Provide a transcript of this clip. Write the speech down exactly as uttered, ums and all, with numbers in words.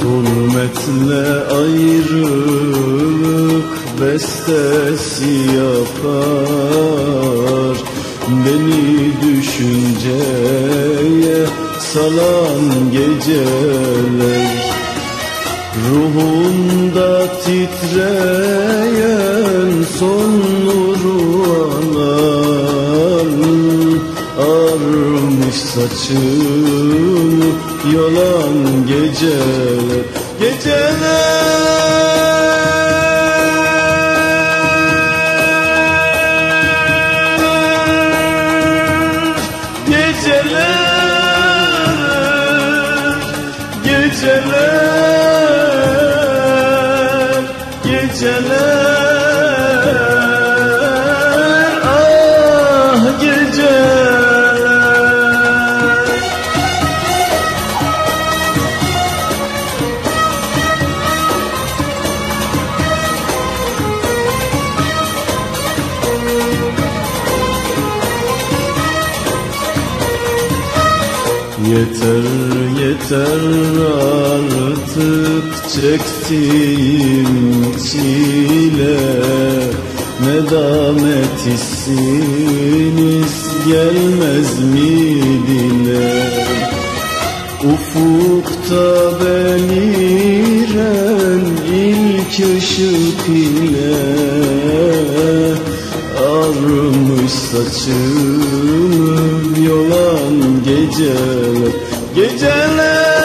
Zulmetle ayrılık bestesi yapar, beni düşünceye salan geceler. Ruhumda titreyen son nuru anan, armış saçını yolan geceler, geceler. Geceler, geceler, geceler, ah geceler. Yeter yeter artık çektiğim çile, nedamet hissiniz gelmez mi dile? Ufukta beliren ilk ışık ile armış saçımı yolan geceler, geceler.